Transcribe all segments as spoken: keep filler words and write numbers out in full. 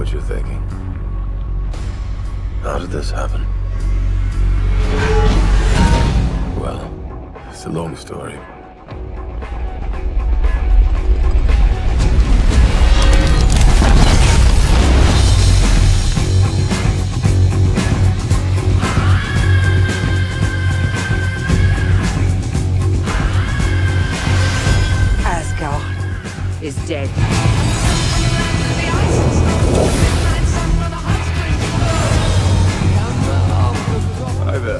what you're thinking. How did this happen? Well, it's a long story. Asgard is dead. Hi there.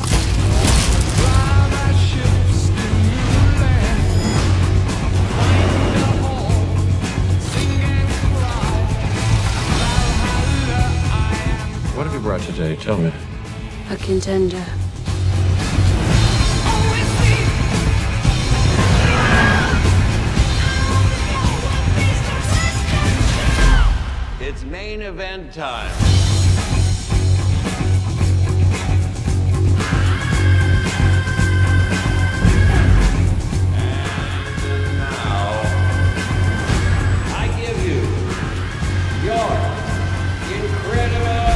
What have you brought today? Tell me. A contender. It's main event time. And now, I give you your incredible...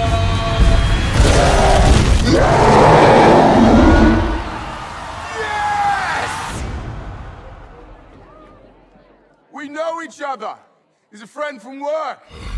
Yes! We know each other. He's a friend from work.